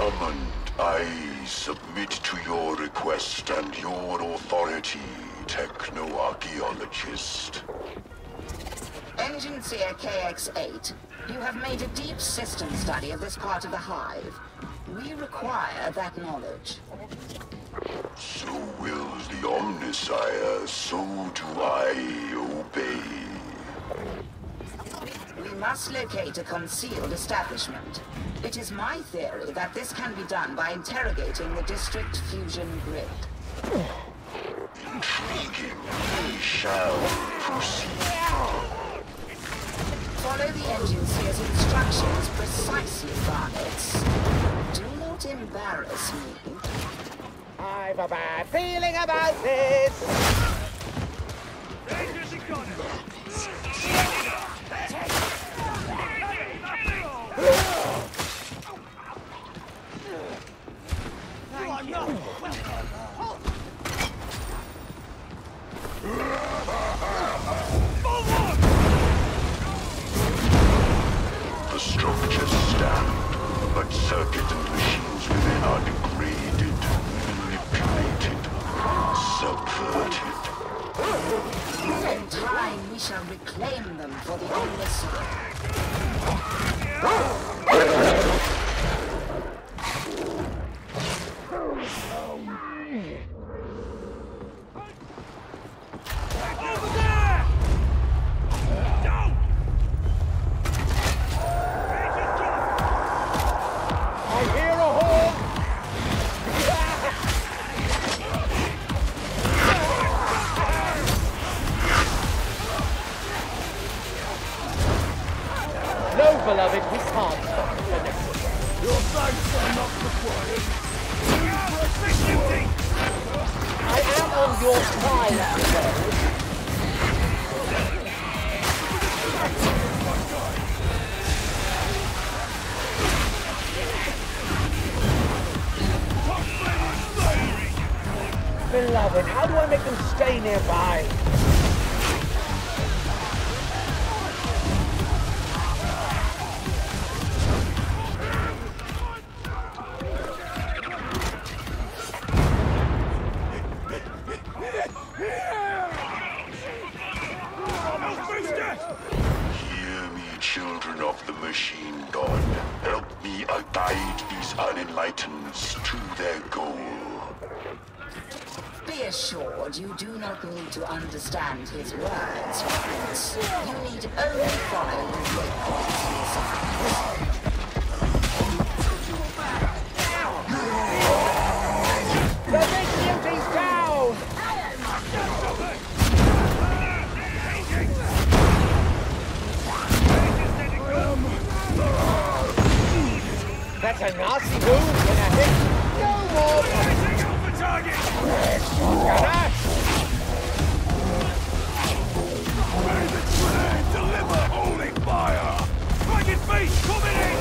Summoned, I submit to your request and your authority, techno-archaeologist. Engine Seer KX-8, you have made a deep system study of this part of the hive. We require that knowledge. So wills the Omnissiah, so do I obey. We must locate a concealed establishment. It is my theory that this can be done by interrogating the district fusion grid. Intriguing. We shall proceed. Follow the Engine Seer's instructions precisely, Garnets. Do not embarrass me. I've a bad feeling about this! The structures stand, but circuits and machines within are degraded, manipulated, subverted. In time, we shall reclaim them for the Omnissiah. Beloved, we can't stop the next. Your thanks are not required. I am on your side, though. Beloved, how do I make them stay nearby? Children of the Machine God, help me guide these unenlighteneds to their goal. Be assured you do not need to understand his words, Prince. You need only follow the waypoints he assigns. The big beauty's down! That's a nasty move, and I think no more. Take out the target! May the train deliver holy fire! Dragon Feast coming in!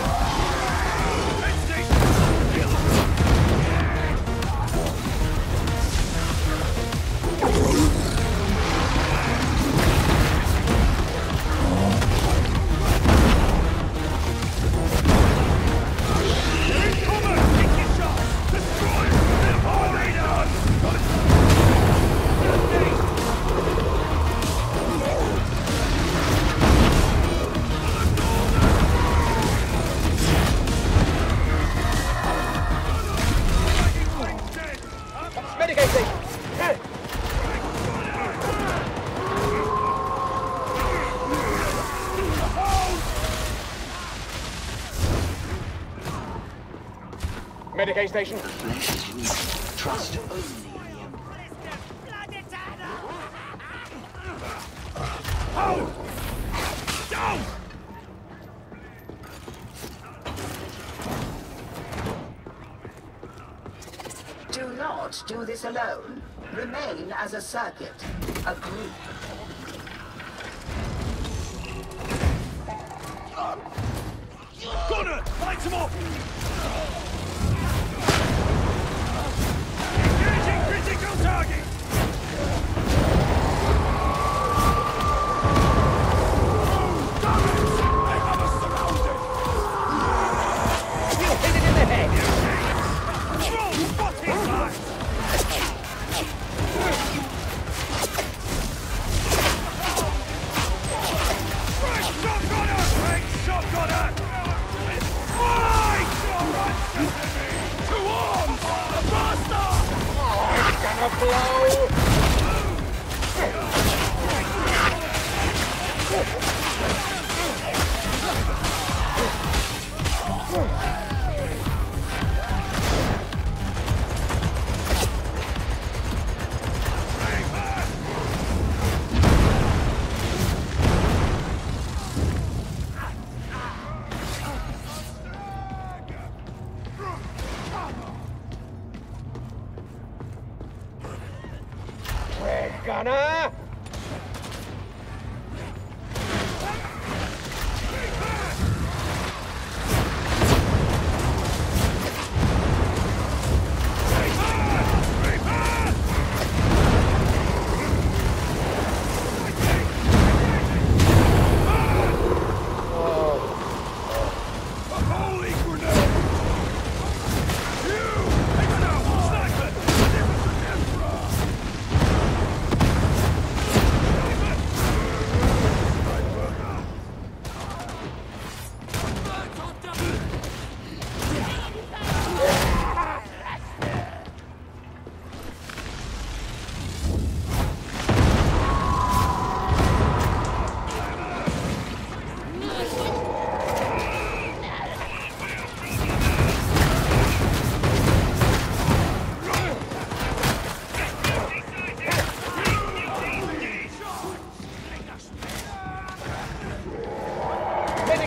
Medicaid station. Trust only. Down! Do not do this alone. Remain as a circuit, a group. Connor, light him up! Engaging critical target! You hit it in the head!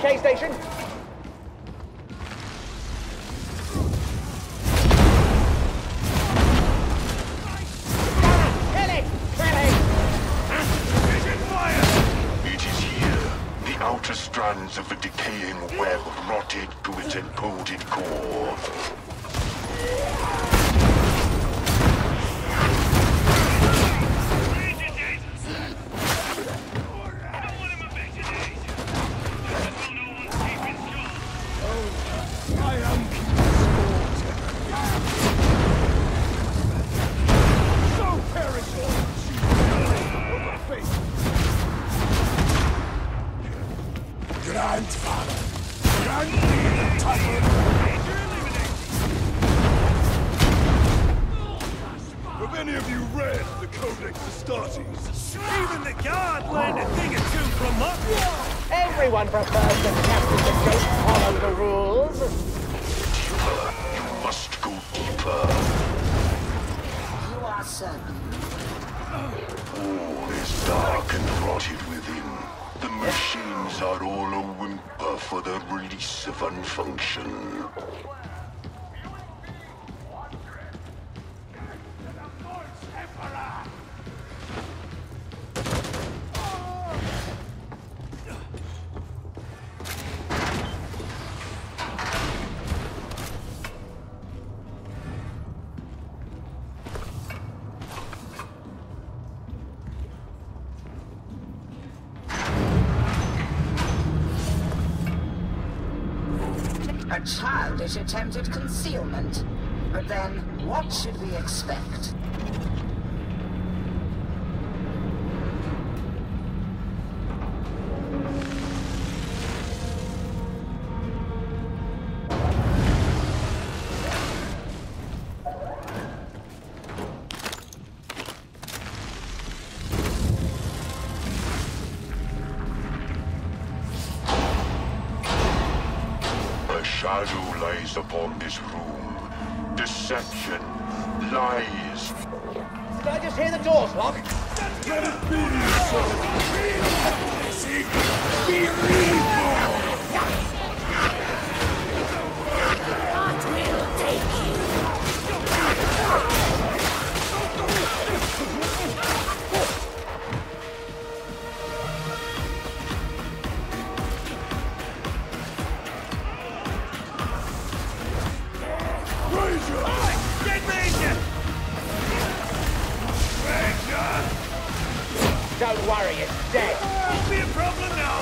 CK station. Kill it! Kill it! Taking fire! It is here. The outer strands of a decaying web rotted to its encoded core. I am so perishable! Grandfather! Grandfather! Have any of you read the Codex Astartes? Even the guard learned a thing or two from us! Everyone prefers the captain that don't follow the rules. You must go deeper. You are certain. All is dark and rotted within. The machines are all a whimper for the release of unfunction. A childish attempt at concealment. But then, what should we expect? Shadow lies upon this room. Deception, lies. Did I just hear the doors lock? Let it be, son! Be Don't worry, it's dead. Won't be a problem now!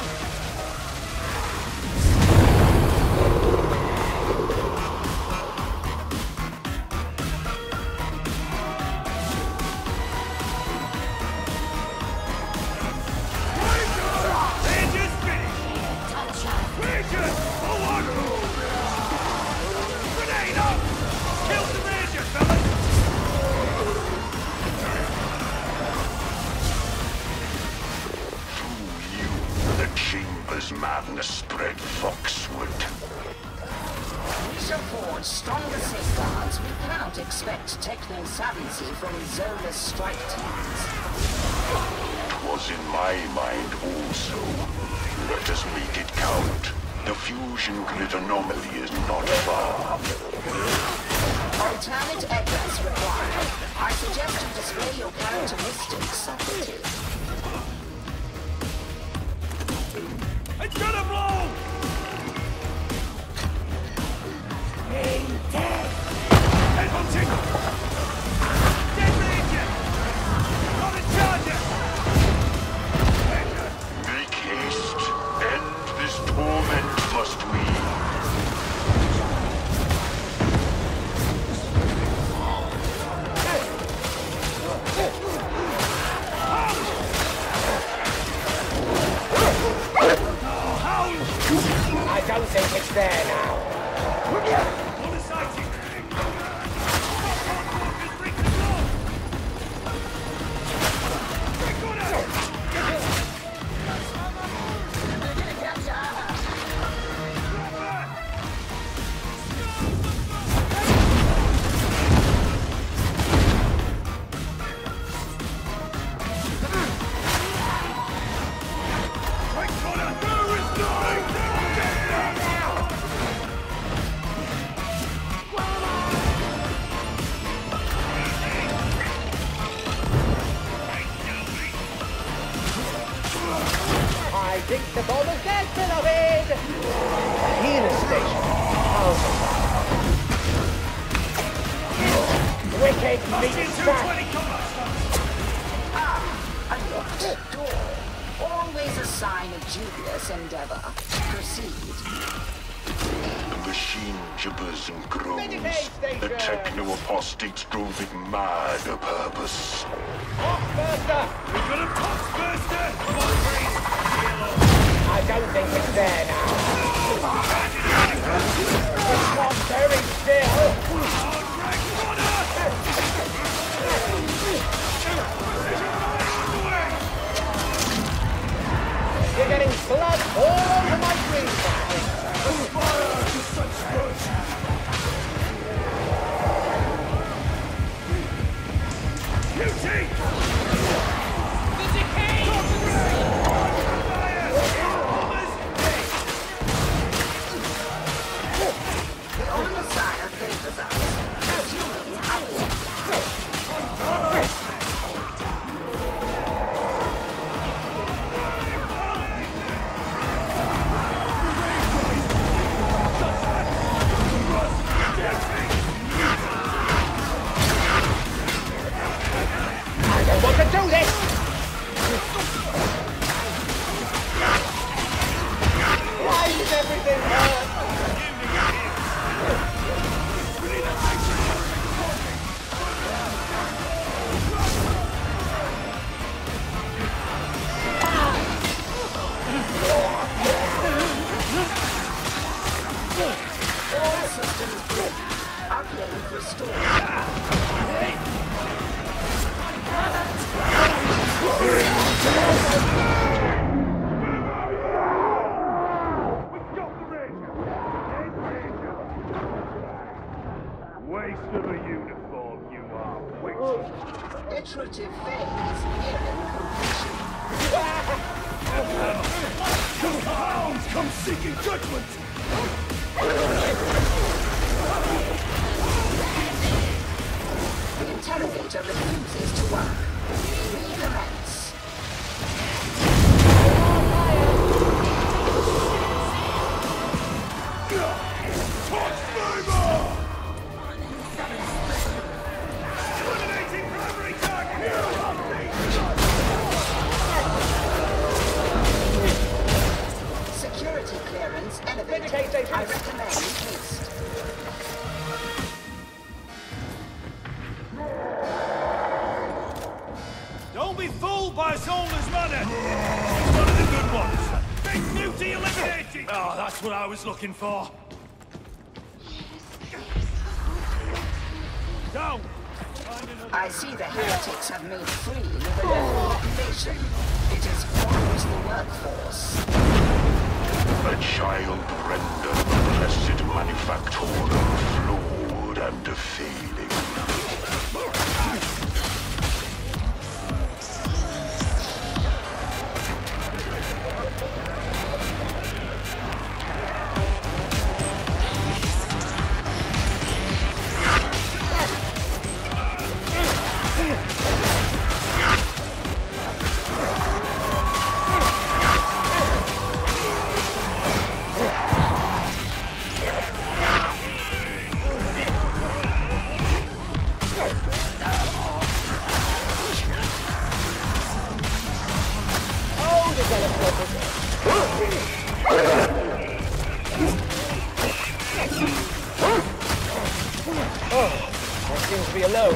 Madness spread foxward. We shall forge stronger safeguards. We cannot expect techno-savancy from Zola's strike teams. Was in my mind also. Let us make it count. The fusion grid anomaly is not far. Alternate egress required. I suggest you display your characteristics subtly. It's gonna blow! Head hunting! Dead Ranger! On a charger! Make haste. End this torment, must we? I think the bomb is dead, beloved! A healer station. Wicked meat snack! A locked door. Always a sign of dubious endeavor. Proceed. The machine gibbers and groans. Meditate station. The techno-apostates drove it mad a purpose. Burster! We've got a pox burster! Come on, Freeze! I don't think it's there now. It's not very still. You're getting blood all over my green flag. Waste of a uniform, you are. Iterative phase nearing completion. Hounds come seeking judgment! The interrogator refuses to work. Recommence. Eliminating primary target! Security clearance elevated. I recommend haste. Don't be fooled by Zollner's manner! He's one of the good ones! Big beauty eliminated! Oh, that's what I was looking for. Down! I see the heretics have made free with a new population. It is quite the workforce. A child rendered the blessed manufactorum flawed and failing. Seems to be alone.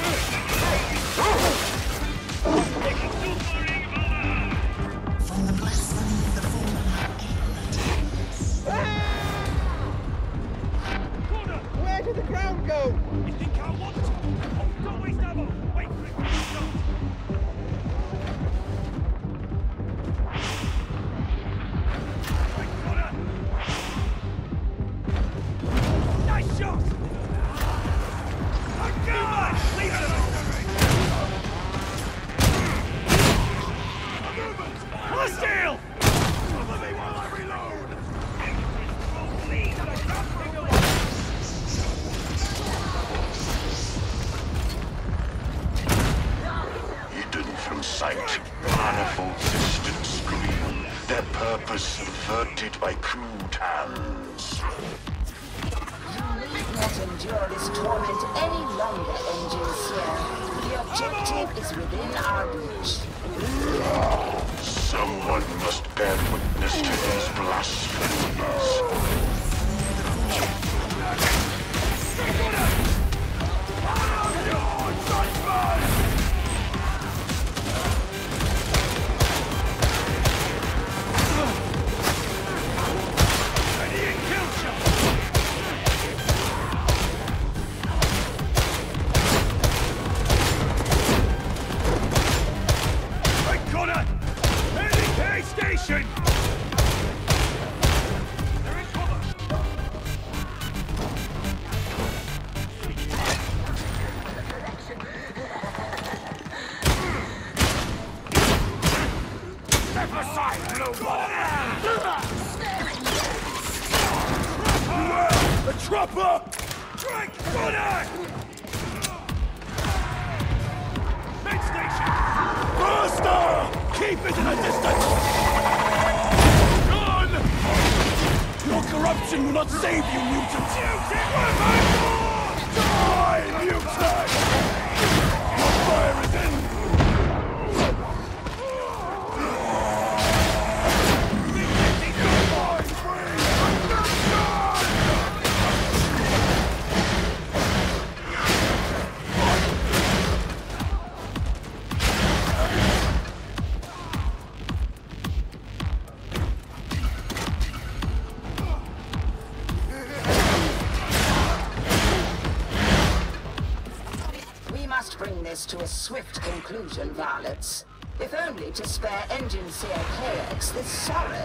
Where did the ground go? You think I want to? Don't waste ammo! Wait for it! Nice shot! Yet, manifold systems scream, their purpose subverted by crude hands. You need not endure this torment any longer, Engine Seer. The objective is within our reach. Someone must bear witness to these blasphemies. Station! They're in cover! Step aside, blue ball! The trapper! Drink! Gunner! Mid station! Faster! Keep it in a distance! Gun! Your corruption will not save you, mutants! Die, mutant! Your fire is in! Bring this to a swift conclusion, Varlets. If only to spare Engine Seer KX this sorrow.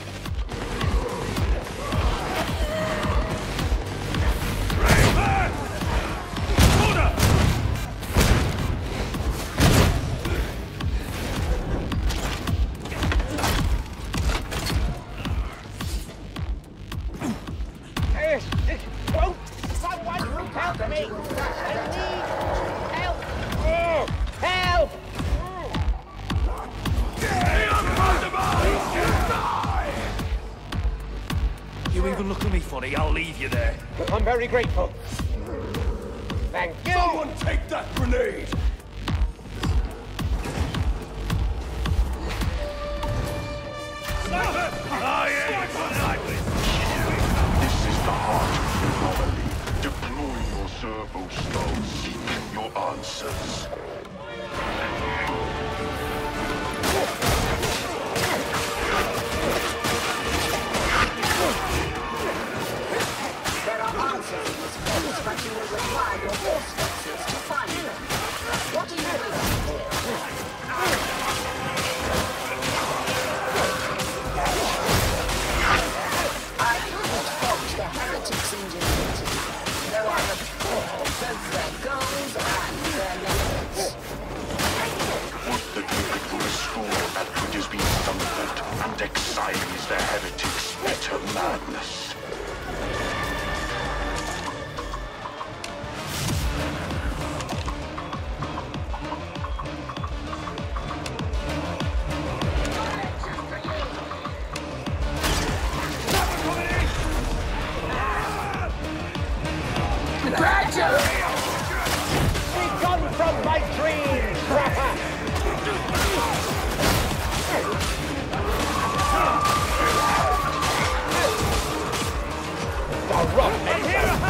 Someone help me! I need help! Help! You even look at me funny, I'll leave you there. I'm very grateful. Thank you! Someone take that grenade! This is the heart of the anomaly. Deploy your servo skulls. Seek your answers. There are answers in this place, but you will require your force fixes to find them. What are you waiting for? I couldn't fault the heretics' ingenuity. Though I abhor both their goals and their methods. Would that we could restore that which has been thundered and excise the heretics' bitter madness. Be gone from my dreams, Trapper! The rock and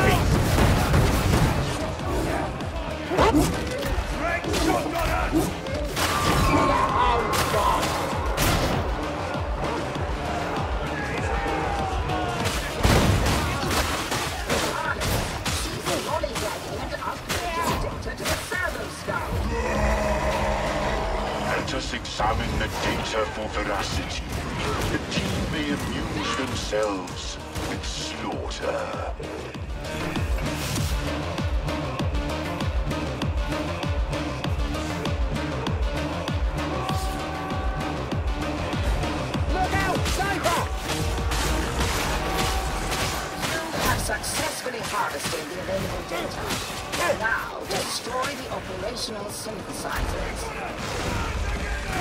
Let us examine the data for veracity. The team may amuse themselves with slaughter. Look out, sniper! You have successfully harvested the available data. Now, destroy the operational synthesizers.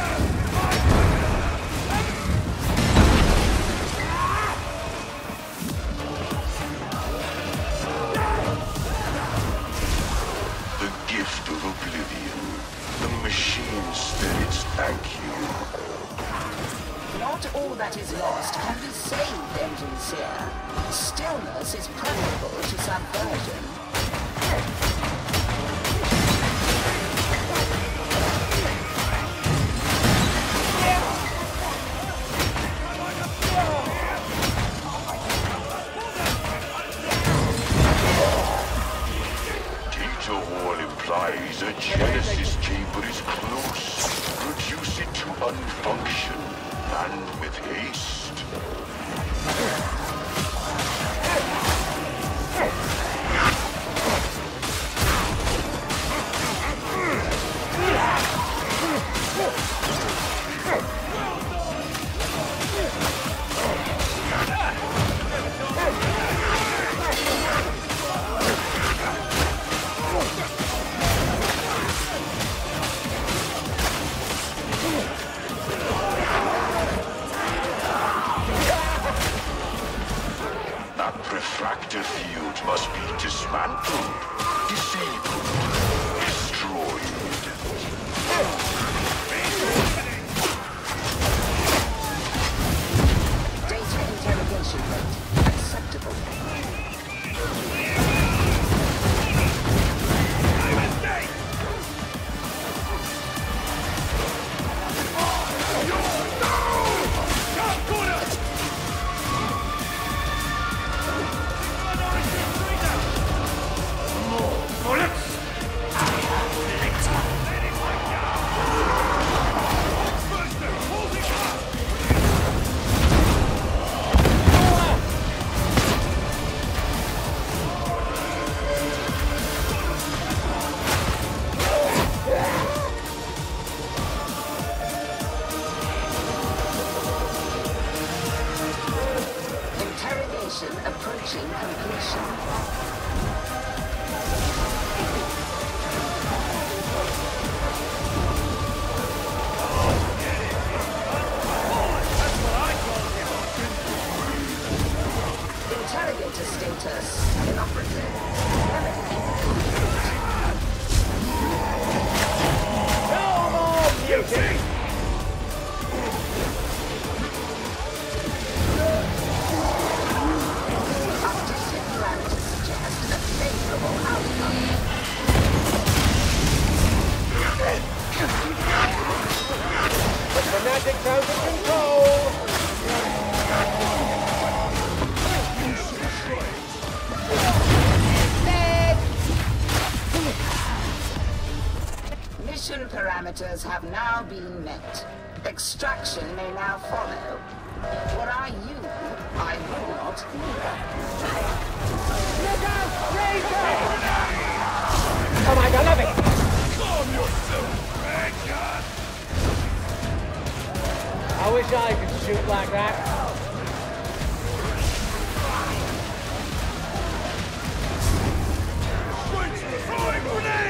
all that is lost can be saved, Engine Seer. Stillness is preferable to subversion. Implies a Genesis chamber is close. Reduce it to unfunction, and with haste. Refractor field must be dismantled, disabled, destroyed. Data interrogation rate acceptable. Approaching completion. Interrogator status inoperative. No more mutiny! The fanatics out of control! Mission parameters have now been met. Extraction may now follow. Were I you, I would not. Look out! Razor! Oh my God, love it! Calm yourself, Vanguard! I wish I could shoot like that. Switch! Throwing grenade!